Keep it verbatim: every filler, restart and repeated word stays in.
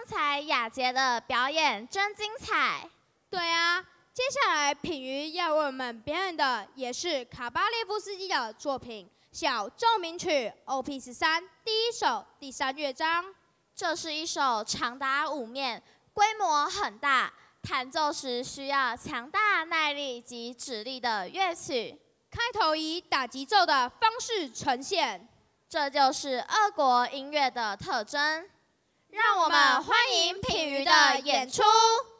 才雅洁的表演真精彩。 对啊，接下来品瑜要为我们表演的也是卡巴列夫斯基的作品《小奏鸣曲 O P 十三》第一首第三乐章。 这是一首长达五面、规模很大、弹奏时需要强大耐力及指力的乐曲。 开头以打击奏的方式呈现， 这就是俄国音乐的特征。让我们欢迎品瑜的演出。